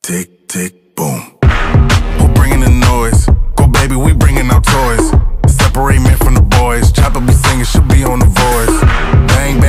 tick, tick, boom. Who bringing the noise? Go baby, we bringing our toys. Separate men from the boys. Chopper be singing, she'll be on the voice. Bang,